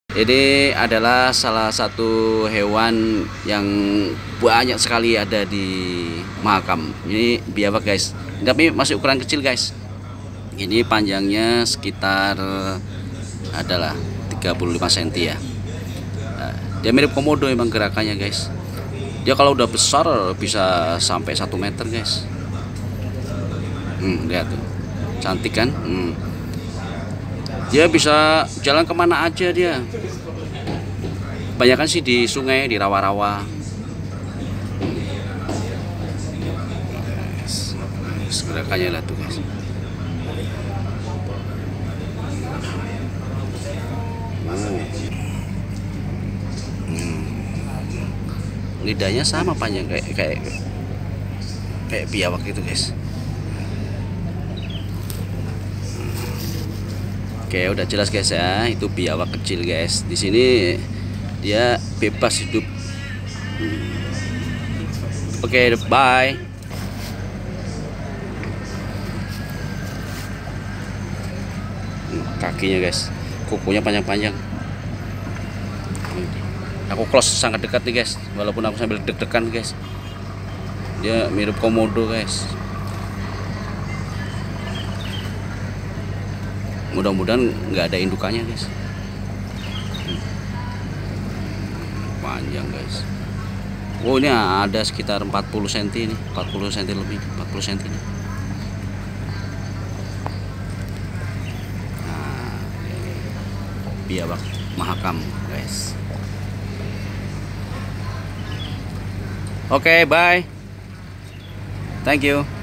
Ini adalah salah satu hewan yang banyak sekali ada di Mahakam. Ini biawak guys, tapi masih ukuran kecil guys. Ini panjangnya sekitar adalah 35 cm ya. Nah, dia mirip komodo emang gerakannya guys. Dia kalau udah besar bisa sampai 1 meter guys. Lihat tuh, cantik kan? Dia bisa jalan kemana aja dia. Kebanyakan sih di sungai, di rawa-rawa. Gerakannya lah tuh guys. Lidahnya sama panjang kayak biawak itu guys. Oke, udah jelas guys ya, itu biawak kecil guys. Di sini dia bebas hidup. Oke, bye. Kakinya guys, kukunya panjang-panjang. Aku close sangat dekat nih guys, walaupun aku sambil deg-degan guys. Dia mirip komodo guys. Mudah-mudahan nggak ada indukannya guys. Panjang guys. Oh, ini ada sekitar 40 cm ini, 40 cm lebih, 40 cm ini. Nah, biawak Mahakam guys. Oke, bye. Thank you.